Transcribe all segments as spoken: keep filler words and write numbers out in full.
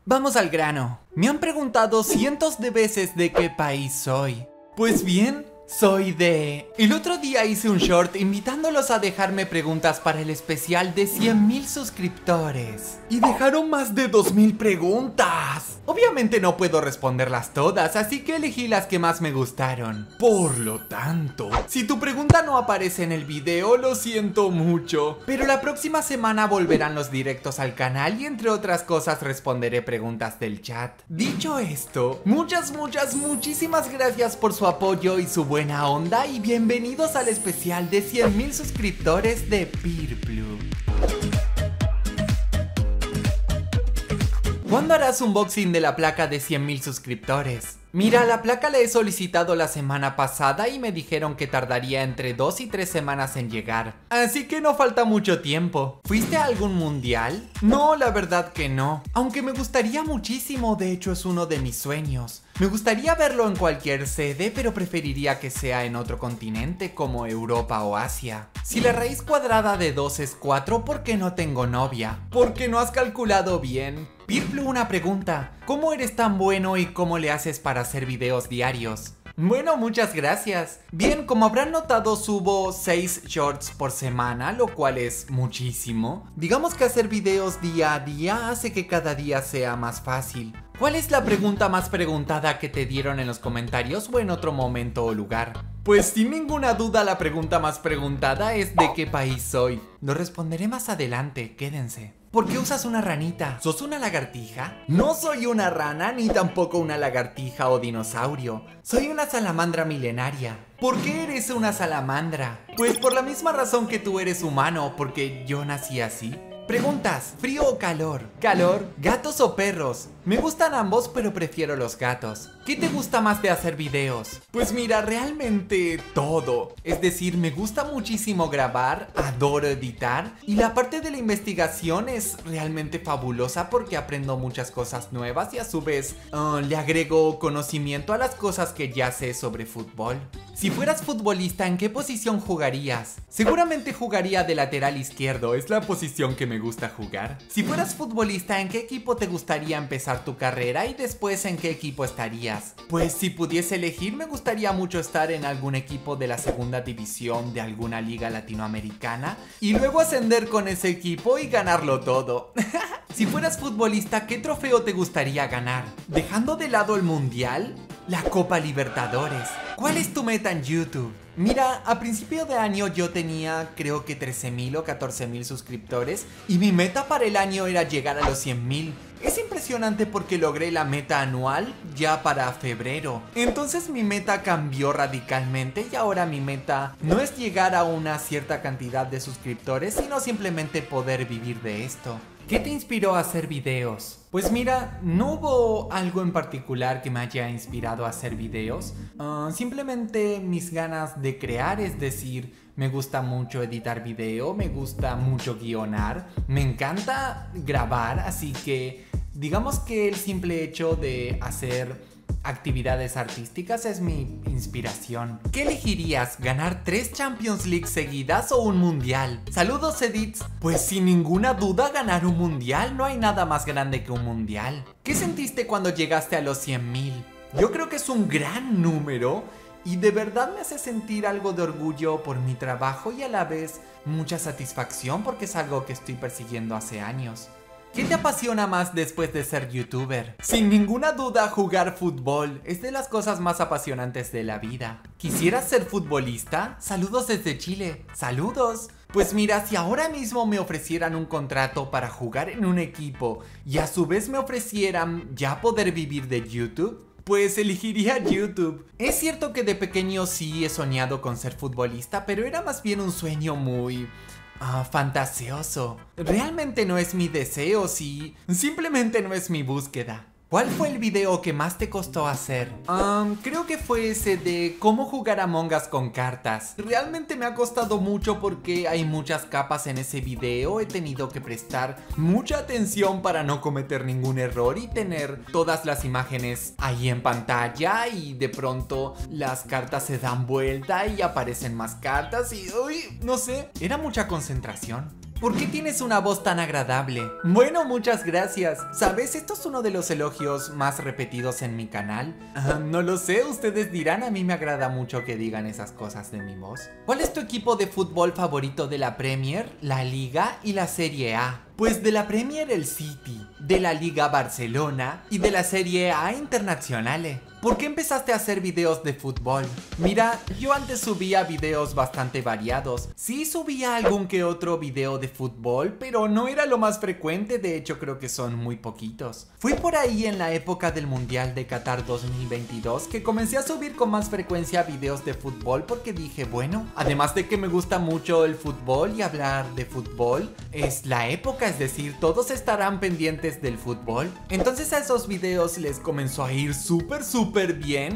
Vamos al grano. Me han preguntado cientos de veces de qué país soy. Pues bien, soy de... El otro día hice un short invitándolos a dejarme preguntas para el especial de cien mil suscriptores. Y dejaron más de dos mil preguntas. Obviamente no puedo responderlas todas, así que elegí las que más me gustaron. Por lo tanto, si tu pregunta no aparece en el video, lo siento mucho. Pero la próxima semana volverán los directos al canal y entre otras cosas responderé preguntas del chat. Dicho esto, muchas, muchas, muchísimas gracias por su apoyo y su buena onda y bienvenidos al especial de cien mil suscriptores de Peerplug. ¿Cuándo harás unboxing de la placa de cien mil suscriptores? Mira, la placa la he solicitado la semana pasada y me dijeron que tardaría entre dos y tres semanas en llegar. Así que no falta mucho tiempo. ¿Fuiste a algún mundial? No, la verdad que no. Aunque me gustaría muchísimo, de hecho es uno de mis sueños. Me gustaría verlo en cualquier sede, pero preferiría que sea en otro continente como Europa o Asia. Si la raíz cuadrada de dos es cuatro, ¿por qué no tengo novia? Porque no has calculado bien. Peerplug, una pregunta. ¿Cómo eres tan bueno y cómo le haces para hacer videos diarios? Bueno, muchas gracias. Bien, como habrán notado, subo seis shorts por semana, lo cual es muchísimo. Digamos que hacer videos día a día hace que cada día sea más fácil. ¿Cuál es la pregunta más preguntada que te dieron en los comentarios o en otro momento o lugar? Pues sin ninguna duda la pregunta más preguntada es ¿de qué país soy? Lo responderé más adelante, quédense. ¿Por qué usas una ranita? ¿Sos una lagartija? No soy una rana ni tampoco una lagartija o dinosaurio. Soy una salamandra milenaria. ¿Por qué eres una salamandra? Pues por la misma razón que tú eres humano, porque yo nací así. Preguntas, ¿frío o calor? ¿Calor? ¿Gatos o perros? Me gustan ambos, pero prefiero los gatos. ¿Qué te gusta más de hacer videos? Pues mira, realmente todo. Es decir, me gusta muchísimo grabar, adoro editar y la parte de la investigación es realmente fabulosa porque aprendo muchas cosas nuevas y a su vez uh, le agrego conocimiento a las cosas que ya sé sobre fútbol. Si fueras futbolista, ¿en qué posición jugarías? Seguramente jugaría de lateral izquierdo, es la posición que me gusta jugar. Si fueras futbolista, ¿en qué equipo te gustaría empezar tu carrera y después en qué equipo estarías? Pues si pudiese elegir, me gustaría mucho estar en algún equipo de la segunda división de alguna liga latinoamericana y luego ascender con ese equipo y ganarlo todo. Si fueras futbolista, ¿qué trofeo te gustaría ganar? Dejando de lado el mundial, la Copa Libertadores. ¿Cuál es tu meta en YouTube? Mira, a principio de año yo tenía creo que trece mil o catorce mil suscriptores y mi meta para el año era llegar a los cien mil. Es impresionante porque logré la meta anual ya para febrero. Entonces mi meta cambió radicalmente y ahora mi meta no es llegar a una cierta cantidad de suscriptores, sino simplemente poder vivir de esto. ¿Qué te inspiró a hacer videos? Pues mira, no hubo algo en particular que me haya inspirado a hacer videos. Uh, simplemente mis ganas de crear, es decir, me gusta mucho editar video, me gusta mucho guionar, me encanta grabar, así que digamos que el simple hecho de hacer actividades artísticas es mi inspiración. ¿Qué elegirías? ¿Ganar tres Champions League seguidas o un mundial? Saludos, Edits. Pues sin ninguna duda ganar un mundial. No hay nada más grande que un mundial. ¿Qué sentiste cuando llegaste a los cien mil? Yo creo que es un gran número y de verdad me hace sentir algo de orgullo por mi trabajo y a la vez mucha satisfacción porque es algo que estoy persiguiendo hace años. ¿Qué te apasiona más después de ser youtuber? Sin ninguna duda, jugar fútbol es de las cosas más apasionantes de la vida. ¿Quisieras ser futbolista? Saludos desde Chile. ¡Saludos! Pues mira, si ahora mismo me ofrecieran un contrato para jugar en un equipo y a su vez me ofrecieran ya poder vivir de YouTube, pues elegiría YouTube. Es cierto que de pequeño sí he soñado con ser futbolista, pero era más bien un sueño muy... Ah, fantasioso. Realmente no es mi deseo, sí. Simplemente no es mi búsqueda. ¿Cuál fue el video que más te costó hacer? Um, creo que fue ese de cómo jugar Among Us con cartas. Realmente me ha costado mucho porque hay muchas capas en ese video. He tenido que prestar mucha atención para no cometer ningún error y tener todas las imágenes ahí en pantalla y de pronto las cartas se dan vuelta y aparecen más cartas y uy, no sé, era mucha concentración. ¿Por qué tienes una voz tan agradable? Bueno, muchas gracias. ¿Sabes? Esto es uno de los elogios más repetidos en mi canal. Uh, no lo sé, ustedes dirán, a mí me agrada mucho que digan esas cosas de mi voz. ¿Cuál es tu equipo de fútbol favorito de la Premier, la Liga y la Serie A? Pues de la Premier el City, de la Liga Barcelona y de la Serie A Internazionale. ¿Por qué empezaste a hacer videos de fútbol? Mira, yo antes subía videos bastante variados. Sí subía algún que otro video de fútbol, pero no era lo más frecuente, de hecho creo que son muy poquitos. Fui por ahí en la época del Mundial de Qatar dos mil veintidós que comencé a subir con más frecuencia videos de fútbol porque dije, bueno, además de que me gusta mucho el fútbol y hablar de fútbol, es la época, es decir, todos estarán pendientes del fútbol. Entonces a esos videos les comenzó a ir súper súper bien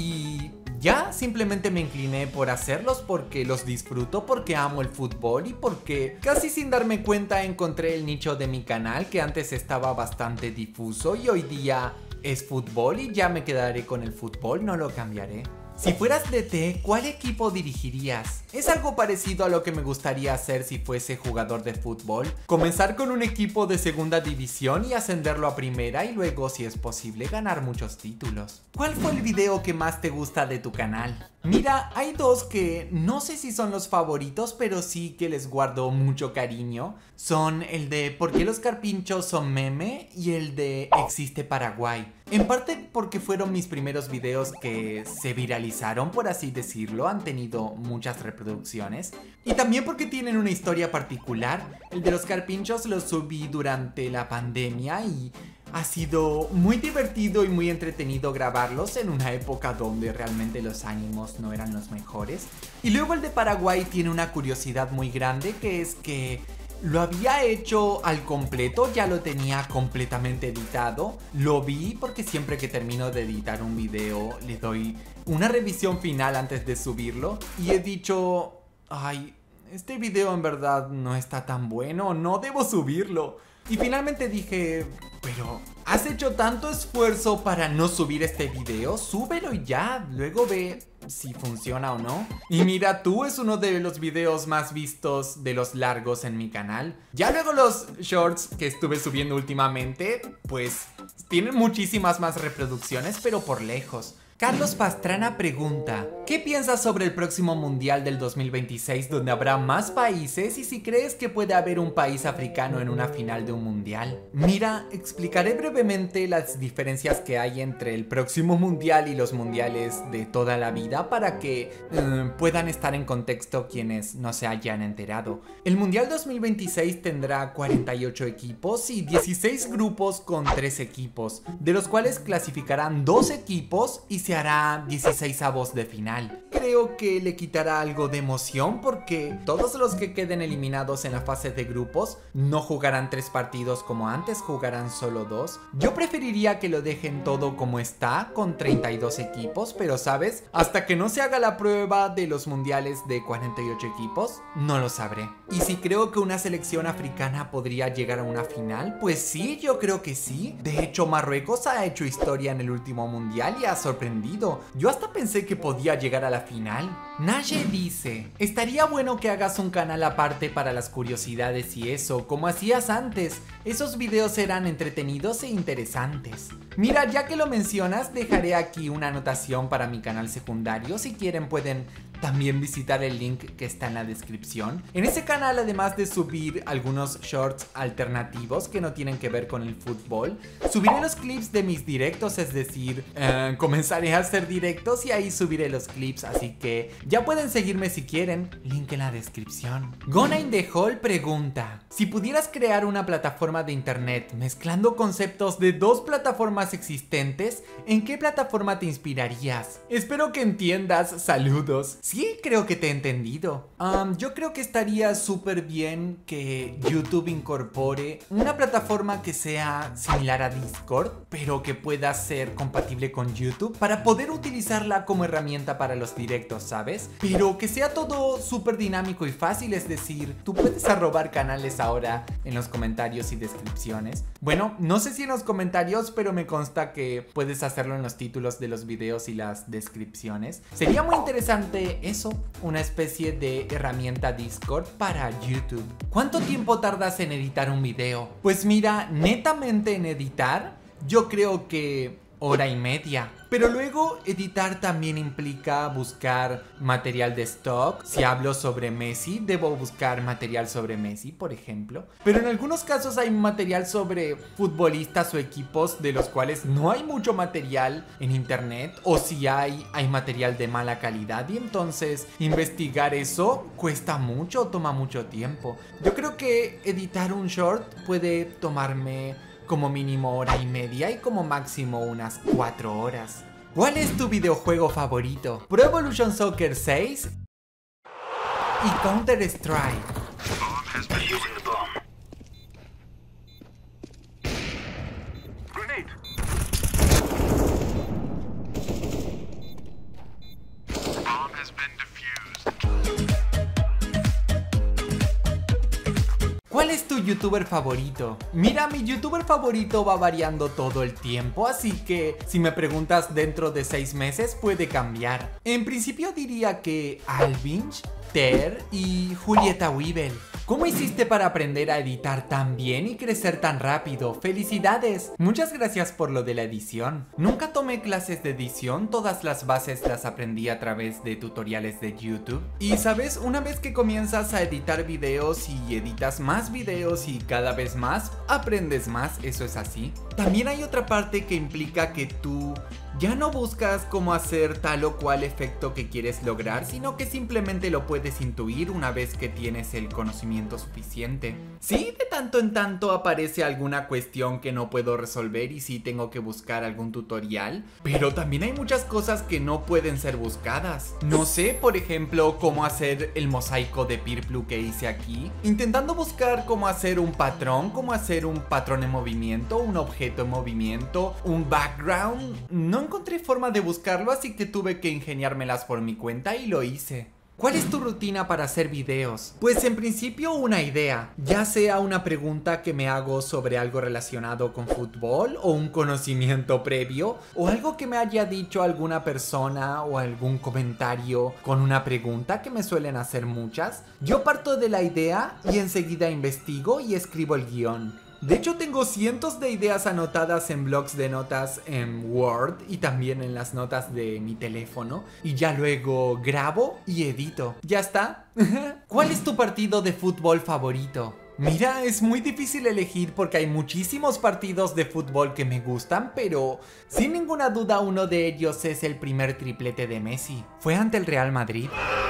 y ya simplemente me incliné por hacerlos porque los disfruto, porque amo el fútbol y porque casi sin darme cuenta encontré el nicho de mi canal que antes estaba bastante difuso y hoy día es fútbol y ya me quedaré con el fútbol, no lo cambiaré. Si fueras D T, ¿cuál equipo dirigirías? Es algo parecido a lo que me gustaría hacer si fuese jugador de fútbol. Comenzar con un equipo de segunda división y ascenderlo a primera y luego, si es posible, ganar muchos títulos. ¿Cuál fue el video que más te gusta de tu canal? Mira, hay dos que no sé si son los favoritos, pero sí que les guardo mucho cariño. Son el de ¿por qué los carpinchos son meme? Y el de ¿existe Paraguay? En parte porque fueron mis primeros videos que se viralizaron, por así decirlo, han tenido muchas reproducciones. Y también porque tienen una historia particular. El de los carpinchos lo subí durante la pandemia y ha sido muy divertido y muy entretenido grabarlos en una época donde realmente los ánimos no eran los mejores. Y luego el de Paraguay tiene una curiosidad muy grande, que es que lo había hecho al completo, ya lo tenía completamente editado. Lo vi porque siempre que termino de editar un video le doy una revisión final antes de subirlo. Y he dicho, ay, este video en verdad no está tan bueno, no debo subirlo. Y finalmente dije, pero ¿has hecho tanto esfuerzo para no subir este video? Súbelo y ya, luego ve si funciona o no. Y mira tú, es uno de los videos más vistos de los largos en mi canal. Ya luego los shorts que estuve subiendo últimamente, pues tienen muchísimas más reproducciones, pero por lejos. Carlos Pastrana pregunta, ¿qué piensas sobre el próximo mundial del dos mil veintiséis donde habrá más países y si crees que puede haber un país africano en una final de un mundial? Mira, explicaré brevemente las diferencias que hay entre el próximo mundial y los mundiales de toda la vida para que eh, puedan estar en contexto quienes no se hayan enterado. El mundial dos mil veintiséis tendrá cuarenta y ocho equipos y dieciséis grupos con tres equipos, de los cuales clasificarán dos equipos y se hará dieciseisavos de final. Creo que le quitará algo de emoción porque todos los que queden eliminados en la fase de grupos no jugarán tres partidos como antes, jugarán solo dos. Yo preferiría que lo dejen todo como está, con treinta y dos equipos, pero sabes, hasta que no se haga la prueba de los mundiales de cuarenta y ocho equipos, no lo sabré. Y si creo que una selección africana podría llegar a una final, pues sí, yo creo que sí. De hecho, Marruecos ha hecho historia en el último mundial y ha sorprendido. Yo hasta pensé que podía llegar a la final. Naye dice, estaría bueno que hagas un canal aparte para las curiosidades y eso, como hacías antes. Esos videos eran entretenidos e interesantes. Mira, ya que lo mencionas, dejaré aquí una anotación para mi canal secundario. Si quieren pueden también visitar el link que está en la descripción. En ese canal, además de subir algunos shorts alternativos que no tienen que ver con el fútbol, subiré los clips de mis directos, es decir, eh, comenzaré a hacer directos y ahí subiré los clips, así que ya pueden seguirme si quieren, link en la descripción. Gona in the Hall pregunta, si pudieras crear una plataforma de internet mezclando conceptos de dos plataformas existentes, ¿en qué plataforma te inspirarías? Espero que entiendas, saludos. Sí, creo que te he entendido. Um, yo creo que estaría súper bien que YouTube incorpore una plataforma que sea similar a Discord, pero que pueda ser compatible con YouTube para poder utilizarla como herramienta para los directos, ¿sabes? Pero que sea todo súper dinámico y fácil, es decir, tú puedes arrobar canales ahora en los comentarios y descripciones. Bueno, no sé si en los comentarios, pero me consta que puedes hacerlo en los títulos de los videos y las descripciones. Sería muy interesante tiene eso, una especie de herramienta Discord para YouTube. ¿Cuánto tiempo tardas en editar un video? Pues mira, netamente en editar, yo creo que hora y media. Pero luego editar también implica buscar material de stock. Si hablo sobre Messi, debo buscar material sobre Messi, por ejemplo. Pero en algunos casos hay material sobre futbolistas o equipos de los cuales no hay mucho material en internet. O si hay, hay material de mala calidad. Y entonces investigar eso cuesta mucho, toma mucho tiempo. Yo creo que editar un short puede tomarme como mínimo hora y media y como máximo unas cuatro horas. ¿Cuál es tu videojuego favorito? Pro Evolution Soccer seis y Counter Strike. ¿Cuál es tu youtuber favorito? Mira, mi youtuber favorito va variando todo el tiempo, así que si me preguntas dentro de seis meses puede cambiar. En principio diría que Alvinch, Ter y Julieta Weevil. ¿Cómo hiciste para aprender a editar tan bien y crecer tan rápido? ¡Felicidades! Muchas gracias por lo de la edición. Nunca tomé clases de edición, todas las bases las aprendí a través de tutoriales de YouTube. Y sabes, una vez que comienzas a editar videos y editas más videos y cada vez más, aprendes más, eso es así. También hay otra parte que implica que tú ya no buscas cómo hacer tal o cual efecto que quieres lograr, sino que simplemente lo puedes intuir una vez que tienes el conocimiento suficiente. Sí, de tanto en tanto aparece alguna cuestión que no puedo resolver y sí tengo que buscar algún tutorial, pero también hay muchas cosas que no pueden ser buscadas. No sé, por ejemplo, cómo hacer el mosaico de Pirplu que hice aquí, intentando buscar cómo hacer un patrón, cómo hacer un patrón en movimiento, un objeto en movimiento, un background. No encontré forma de buscarlo, así que tuve que ingeniármelas por mi cuenta y lo hice. ¿Cuál es tu rutina para hacer videos? Pues en principio una idea, ya sea una pregunta que me hago sobre algo relacionado con fútbol o un conocimiento previo o algo que me haya dicho alguna persona o algún comentario con una pregunta que me suelen hacer muchas. Yo parto de la idea y enseguida investigo y escribo el guión. De hecho tengo cientos de ideas anotadas en blocs de notas en Word y también en las notas de mi teléfono y ya luego grabo y edito. ¿Ya está? ¿Cuál es tu partido de fútbol favorito? Mira, es muy difícil elegir porque hay muchísimos partidos de fútbol que me gustan, pero sin ninguna duda uno de ellos es el primer triplete de Messi. Fue ante el Real Madrid.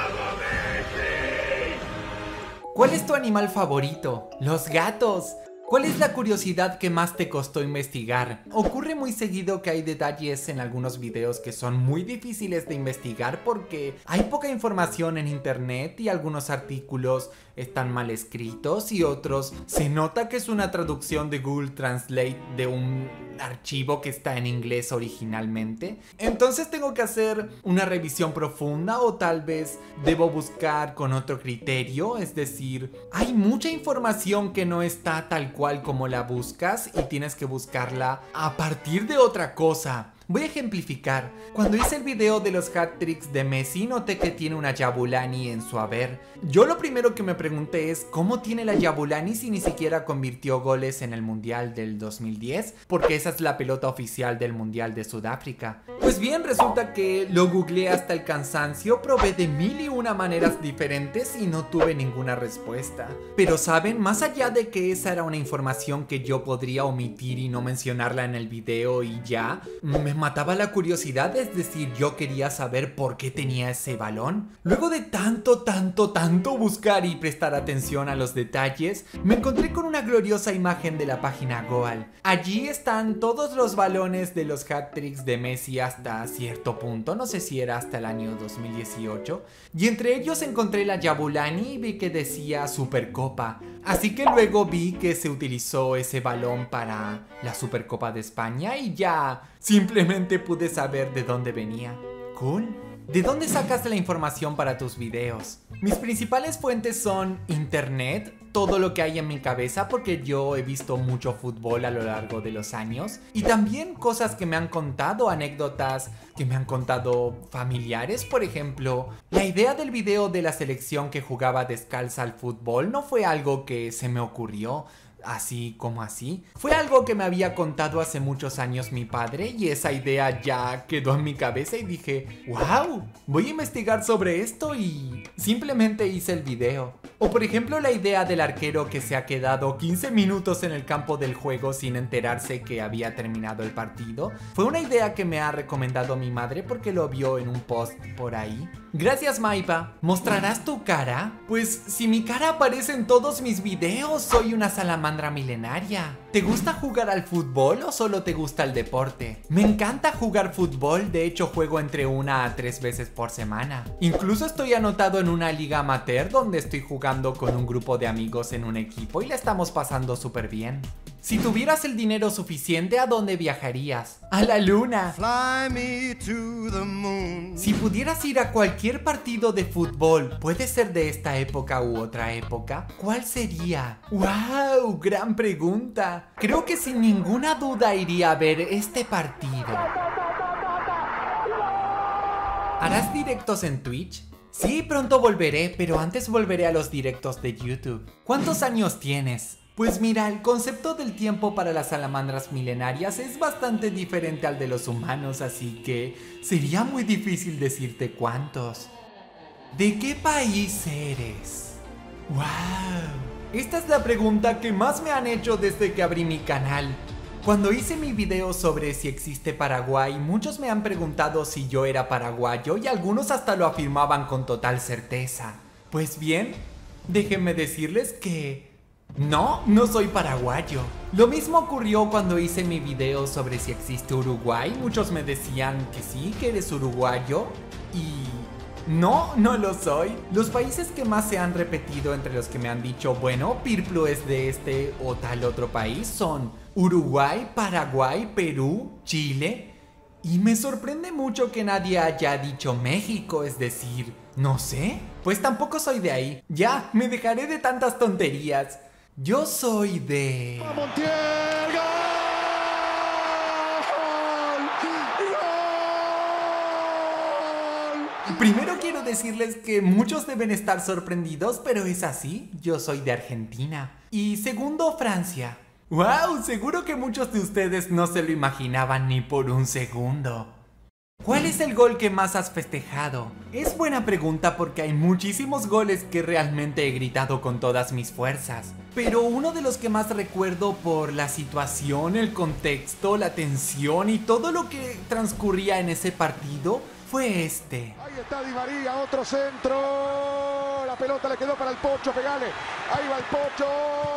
¿Cuál es tu animal favorito? Los gatos. ¿Cuál es la curiosidad que más te costó investigar? Ocurre muy seguido que hay detalles en algunos videos que son muy difíciles de investigar porque hay poca información en internet y algunos artículos están mal escritos y otros se nota que es una traducción de Google Translate de un archivo que está en inglés originalmente. Entonces tengo que hacer una revisión profunda o tal vez debo buscar con otro criterio, es decir, hay mucha información que no está tal cual como la buscas y tienes que buscarla a partir de otra cosa. Voy a ejemplificar. Cuando hice el video de los hat-tricks de Messi, noté que tiene una Jabulani en su haber. Yo lo primero que me pregunté es ¿cómo tiene la Jabulani si ni siquiera convirtió goles en el Mundial del dos mil diez? Porque esa es la pelota oficial del Mundial de Sudáfrica. Pues bien, resulta que lo googleé hasta el cansancio, probé de mil y una maneras diferentes y no tuve ninguna respuesta. Pero saben, más allá de que esa era una información que yo podría omitir y no mencionarla en el video y ya, me mataba la curiosidad, es decir, yo quería saber por qué tenía ese balón. Luego de tanto, tanto, tanto buscar y prestar atención a los detalles, me encontré con una gloriosa imagen de la página Goal. Allí están todos los balones de los hat-tricks de Messi hasta cierto punto, no sé si era hasta el año dos mil dieciocho, y entre ellos encontré la Jabulani y vi que decía Supercopa. Así que luego vi que se utilizó ese balón para la Supercopa de España y ya simplemente pude saber de dónde venía. Cool. ¿De dónde sacas la información para tus videos? Mis principales fuentes son internet, todo lo que hay en mi cabeza porque yo he visto mucho fútbol a lo largo de los años, y también cosas que me han contado, anécdotas que me han contado familiares. Por ejemplo, la idea del video de la selección que jugaba descalza al fútbol no fue algo que se me ocurrió así como así. Fue algo que me había contado hace muchos años mi padre, y esa idea ya quedó en mi cabeza y dije, wow, voy a investigar sobre esto, y simplemente hice el video. O por ejemplo la idea del arquero que se ha quedado quince minutos en el campo del juego sin enterarse que había terminado el partido. Fue una idea que me ha recomendado mi madre porque lo vio en un post por ahí. Gracias, Maipa. ¿Mostrarás tu cara? Pues si mi cara aparece en todos mis videos, soy una salamandra milenaria. ¿Te gusta jugar al fútbol o solo te gusta el deporte? Me encanta jugar fútbol, de hecho juego entre una a tres veces por semana. Incluso estoy anotado en una liga amateur donde estoy jugando con un grupo de amigos en un equipo y la estamos pasando súper bien. Si tuvieras el dinero suficiente, ¿a dónde viajarías? ¡A la luna! Fly me to the moon. Si pudieras ir a cualquier partido de fútbol, puede ser de esta época u otra época, ¿cuál sería? ¡Wow! ¡Gran pregunta! Creo que sin ninguna duda iría a ver este partido. ¿Harás directos en Twitch? Sí, pronto volveré, pero antes volveré a los directos de YouTube. ¿Cuántos años tienes? Pues mira, el concepto del tiempo para las salamandras milenarias es bastante diferente al de los humanos, así que sería muy difícil decirte cuántos. ¿De qué país eres? ¡Wow! Esta es la pregunta que más me han hecho desde que abrí mi canal. Cuando hice mi video sobre si existe Paraguay, muchos me han preguntado si yo era paraguayo y algunos hasta lo afirmaban con total certeza. Pues bien, déjenme decirles que no, no soy paraguayo. Lo mismo ocurrió cuando hice mi video sobre si existe Uruguay. Muchos me decían que sí, que eres uruguayo, y no, no lo soy. Los países que más se han repetido entre los que me han dicho, bueno, Pirplu es de este o tal otro país, son Uruguay, Paraguay, Perú, Chile. Y me sorprende mucho que nadie haya dicho México, es decir, no sé. Pues tampoco soy de ahí. Ya, me dejaré de tantas tonterías. Yo soy de... ¡Montiel! ¡Gol! ¡Gol! Primero quiero decirles que muchos deben estar sorprendidos, pero es así. Yo soy de Argentina. Y segundo, Francia. ¡Wow! Seguro que muchos de ustedes no se lo imaginaban ni por un segundo. ¿Cuál es el gol que más has festejado? Es buena pregunta porque hay muchísimos goles que realmente he gritado con todas mis fuerzas. Pero uno de los que más recuerdo por la situación, el contexto, la tensión y todo lo que transcurría en ese partido fue este. Ahí está Di María, otro centro. La pelota le quedó para el Pocho, pegale. Ahí va el Pocho.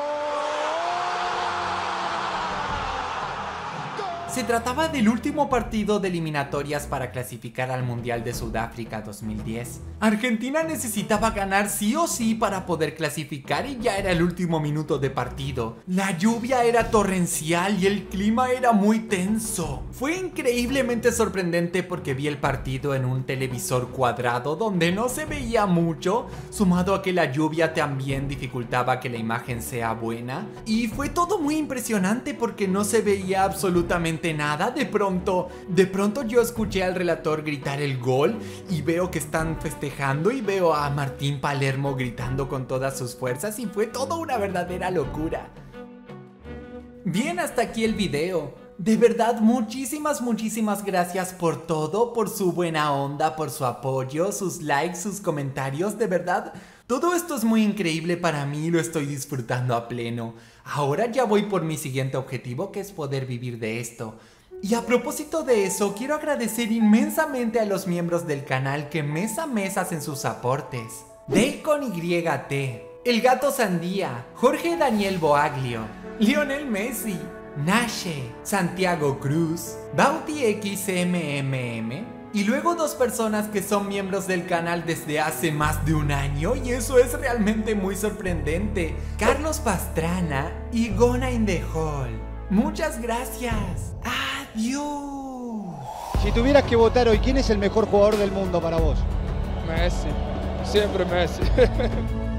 Se trataba del último partido de eliminatorias para clasificar al Mundial de Sudáfrica dos mil diez. Argentina necesitaba ganar sí o sí para poder clasificar y ya era el último minuto de partido. La lluvia era torrencial y el clima era muy tenso. Fue increíblemente sorprendente porque vi el partido en un televisor cuadrado donde no se veía mucho, sumado a que la lluvia también dificultaba que la imagen sea buena. Y fue todo muy impresionante porque no se veía absolutamente nada. De pronto, de pronto yo escuché al relator gritar el gol y veo que están festejando y veo a Martín Palermo gritando con todas sus fuerzas y fue todo una verdadera locura. Bien, hasta aquí el video. De verdad, muchísimas, muchísimas gracias por todo, por su buena onda, por su apoyo, sus likes, sus comentarios, de verdad. Todo esto es muy increíble para mí y lo estoy disfrutando a pleno. Ahora ya voy por mi siguiente objetivo, que es poder vivir de esto. Y a propósito de eso, quiero agradecer inmensamente a los miembros del canal que mes a mes hacen sus aportes. Dale con Y T, El Gato Sandía, Jorge Daniel Boaglio, Lionel Messi, Nashe, Santiago Cruz, Bauti X M M M, y luego dos personas que son miembros del canal desde hace más de un año, y eso es realmente muy sorprendente: Carlos Pastrana y Gona in the Hall. Muchas gracias. Adiós. Si tuvieras que votar hoy, ¿quién es el mejor jugador del mundo para vos? Messi, siempre Messi.